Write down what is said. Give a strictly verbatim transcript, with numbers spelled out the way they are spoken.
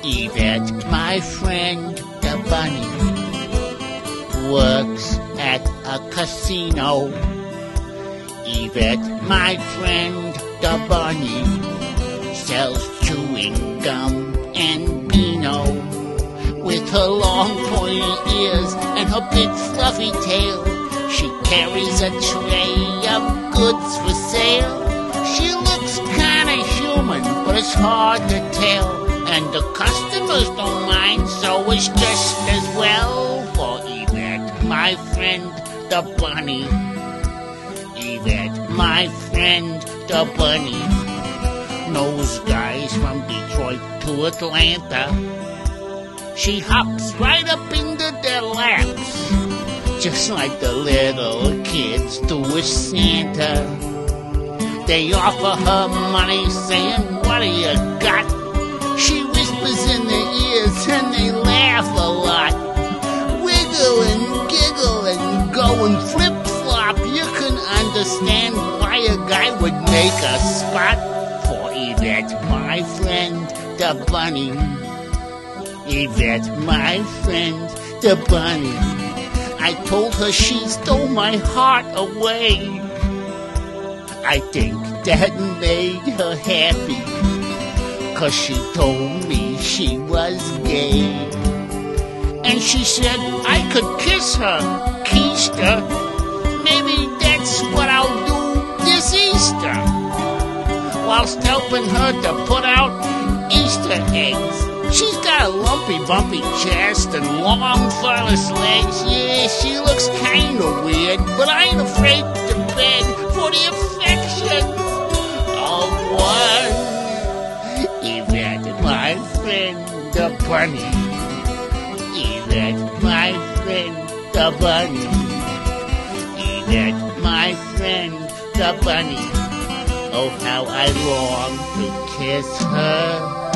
Yvette, my friend, the bunny, works at a casino. Yvette, my friend, the bunny, sells chewing gum and Beano. With her long pointy ears and her big fluffy tail, she carries a tray of goods for sale. She looks kinda human, but it's hard to tell. And the customers don't mind, so it's just as well for Yvette, my friend, the bunny. Yvette, my friend, the bunny, knows guys from Detroit to Atlanta. She hops right up into their laps, just like the little kids do with Santa. They offer her money, saying, "What do you got?" She whispers in their ears and they laugh a lot. Wiggle and giggle and go and flip-flop. You can understand why a guy would make a spot for Yvette, my friend, the bunny. Yvette, my friend, the bunny. I told her she stole my heart away. I think that made her happy, 'cause she told me she was gay. And she said I could kiss her, keister. Maybe that's what I'll do this Easter, whilst helping her to put out Easter eggs. She's got a lumpy, bumpy chest and long, furless legs. Yeah, she looks kinda weird, but I ain't afraid to beg for the affection of one. Yvette, my friend, the bunny. Yvette, my friend, the bunny. Yvette, my friend, the bunny. Oh, how I long to kiss her.